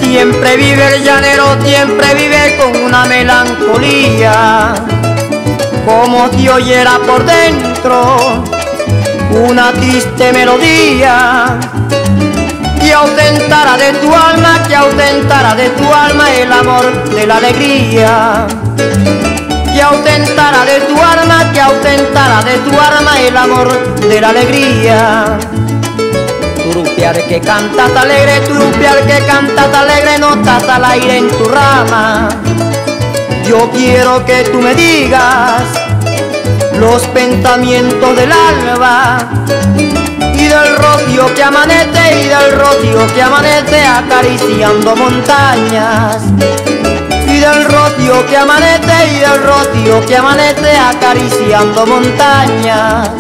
Siempre vive el llanero, siempre vive con una melancolía, como si oyera por dentro una triste melodía que ausentara de tu alma, que ausentara de tu alma el amor de la alegría, que ausentara de tu alma, que ausentara de tu alma el amor de la alegría. Turupial que cantas alegre, turupial que cantas alegre, no estás al aire en tu rama. Yo quiero que tú me digas los pensamientos del alba y del rocío que amanece, y del rocío que amanece acariciando montañas, y del rocío que amanece, y del rocío que amanece acariciando montañas.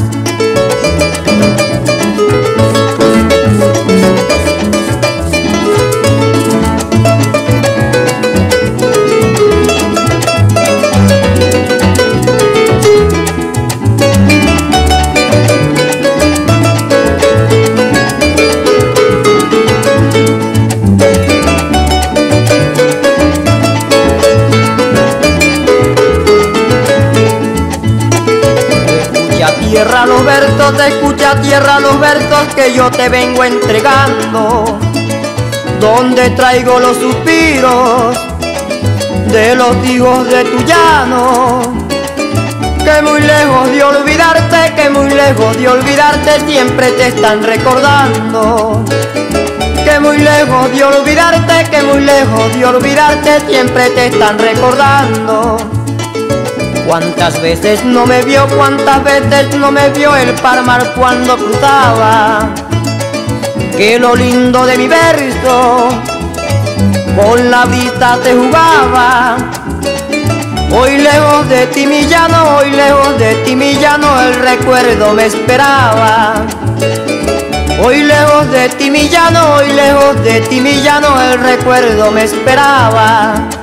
Tierra los versos, escucha tierra los versos que yo te vengo entregando, donde traigo los suspiros de los hijos de tu llano, que muy lejos de olvidarte, que muy lejos de olvidarte siempre te están recordando, que muy lejos de olvidarte, que muy lejos de olvidarte siempre te están recordando. Cuántas veces no me vio, cuántas veces no me vio el Palmar cuando cruzaba, que lo lindo de mi verso con la brisa se jugaba. Hoy lejos de ti mi llano, hoy lejos de ti mi llano, el recuerdo me esperaba. Hoy lejos de ti mi llano, hoy lejos de ti mi llano, el recuerdo me esperaba.